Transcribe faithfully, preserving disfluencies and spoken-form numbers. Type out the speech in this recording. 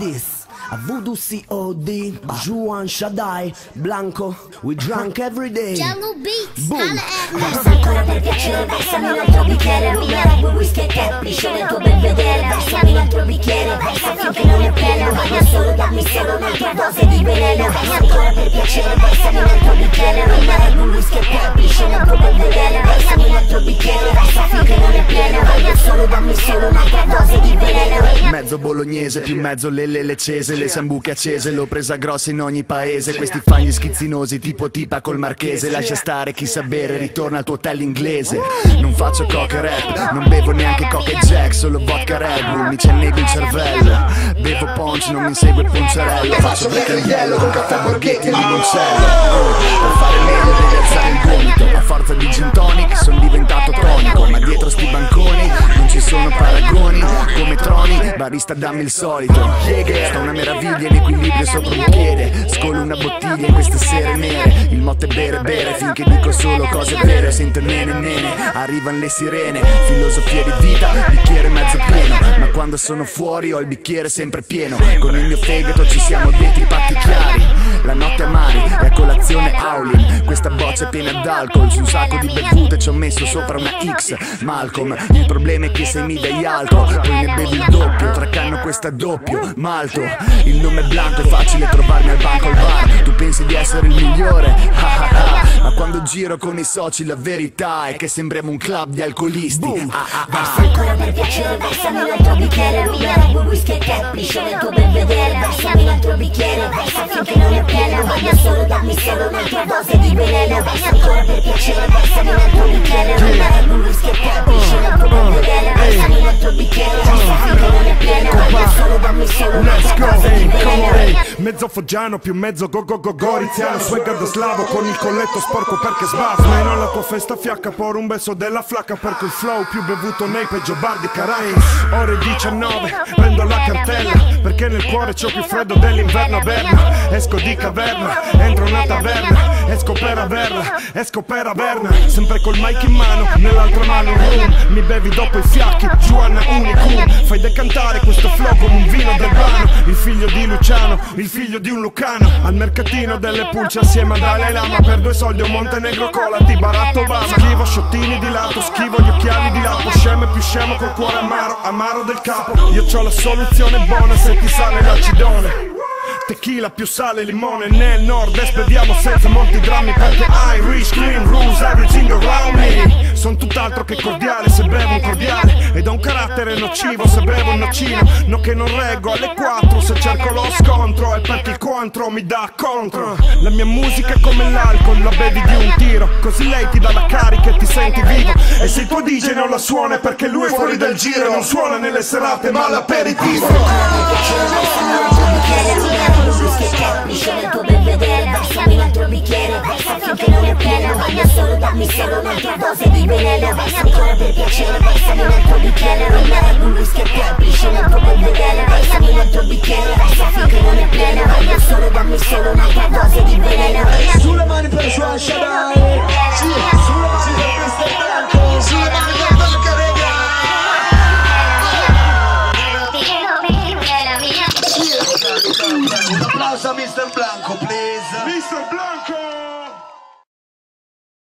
this. A voodoo C O D, Juan Shaddai, Blanco, we drunk every day. Jungle Beats, boom. holla at me. Versa ancora per piacere, versami un altro bicchiere. Rum e Red Bull, whisky e teplice nel tuo bel vedere. Versami un altro bicchiere, versa finché non è pieno. Voglio solo darmi solo un'altra dose di veleno. Versa ancora per piacere, versami un altro bicchiere. Rum e Red Bull, whisky e teplice nel tuo bel vedere. Versami un altro bicchiere, versa finché non è pieno. Voglio solo darmi solo un'altra dose di veleno. Mezzo bolognese più mezzo lelle leccese, le sambuche accese, l'ho presa grossa in ogni paese. Questi fagli schizzinosi tipo tipa col marchese. Lascia stare chi sa bere, ritorna al tuo hotel inglese. Non faccio coca e rap, non bevo neanche coca e jack, solo vodka Red Bull, mi cennego il cervello. Bevo ponci, non mi insegue il poncerello. Faccio black e yellow con caffè Borghetti e limoncello. Per fare meglio devi alzare il gomito. A forza di gin tonic son diventato tonico, ma dietro sti banconi non ci sono paragoni. Come troni, barista dammi il solito. Sta una meraviglia in equilibrio sopra un piede. Scolo una bottiglia in queste sere nere. Il motto è bere bere finché dico solo cose vere. Sento nene nene, arrivan le sirene. Filosofia di vita, bicchiere mezzo pieno. Ma quando sono fuori ho il bicchiere sempre pieno. Con il mio fegato ci siamo detti patti chiari. La notte a mari e a colazione Howling. Questa boccia è piena d'alcol. Su un sacco di bevute ci ho messo sopra una X Malcolm. Il problema è che se mi dai alcol poi ne bevi il doppio. Tra canno questa doppio Malto. Il nome è Blanco, è facile trovarmi al banco al bar. Tu pensi di essere il migliore? Ah ah ah. Ma quando giro con i soci la verità è che sembriamo un club di alcolisti. Ah ah ah. Versa ancora per piacere, versami un altro bicchiere. Rum e Red Bull, whisky e teplice nel tuo bel vedere. Versami un altro bicchiere, versa finché non è pieno. Voglio solo darmi solo un'altra dose di veleno. Versa ancora per piacere, versami un altro bicchiere. Rum e Red Bull, whisky e teplice nel tuo bel vedere. Versami un altro bicchiere, versa finché non è pieno. Voglio solo darmi solo un'altra dose di veleno. Mezzo foggiano più mezzo go go go goriziano. Swagger da slavo con il colletto sporco perché sbazzo. Meno alla tua festa fiacca, por un beso della flacca. Per quel flow più bevuto nei peggio bar di Carai. Ore diciannove, prendo la cartella perché nel cuore c'ho più freddo dell'inverno a Berna. Esco di caverna, entro una taverna. Esco per averla, esco per averna. Sempre col mic in mano, nell'altra mano un rum. Mi bevi dopo i fiacchi, Giovanna Unicum. Fai decantare questo flow come un vino del vano. Il figlio di Luciano, il figlio di un lucano. Al mercatino delle pulce assieme a Dalai Lama. Per due soldi un Montenegro cola di Barack Obama. Schivo sciottini di lato, schivo gli occhiali di lato. Scemo e più scemo col cuore amaro, amaro del capo. Io c'ho la soluzione buona se ti sale l'acidone. Tequila più sale e limone. Nel nord-est beviamo senza molti drammi perché Irish Green Rules everything around me. Son tutt'altro che cordiale se bevo un cordiale. Ed ho un carattere nocivo se bevo un nocino. No che non reggo alle quattro se cerco lo scontro. È perché il contro mi dà contro. La mia musica è come l'alcol, la bevi di un tiro. Così lei ti dà la carica e ti senti vivo. E se il tuo D J non la suona è perché lui è fuori dal giro. E non suona nelle serate ma all'aperitivo. Whisky e teplice nel tuo bel vedere. Versami un altro bicchiere, versa finché non è pieno. Voglio solo darmi solo un'altra dose di veleno. Versa ancora per piacere, versami un altro bicchiere. Rum e Red Bull, whisky e teplice nel tuo bel vedere. Versami un altro bicchiere, versa finché non è pieno. Voglio solo darmi solo un'altra dose di veleno. Sulle mani per Juan Shaddai, sì, sulle mani.